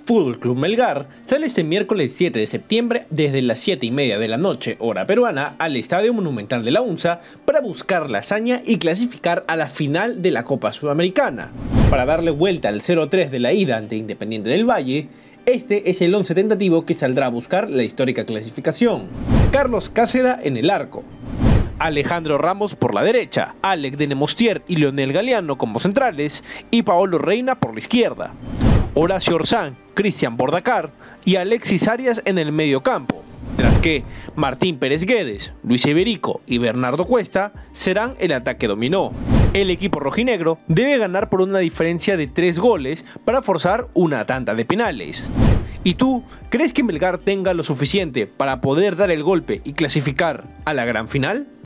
Fútbol Club Melgar sale este miércoles 7 de septiembre desde las 7:30 de la noche, hora peruana, al Estadio Monumental de la UNSA para buscar la hazaña y clasificar a la final de la Copa Sudamericana. Para darle vuelta al 0-3 de la ida ante Independiente del Valle, este es el once tentativo que saldrá a buscar la histórica clasificación. Carlos Cáceda en el arco, Alejandro Ramos por la derecha, Alec de Nemostier y Leonel Galeano como centrales y Paolo Reina por la izquierda. Horacio Orzán, Cristian Bordacar y Alexis Arias en el medio campo, mientras que Martín Pérez Guedes, Luis Iberico y Bernardo Cuesta serán el ataque dominó. El equipo rojinegro debe ganar por una diferencia de 3 goles para forzar una tanda de penales. ¿Y tú crees que Melgar tenga lo suficiente para poder dar el golpe y clasificar a la gran final?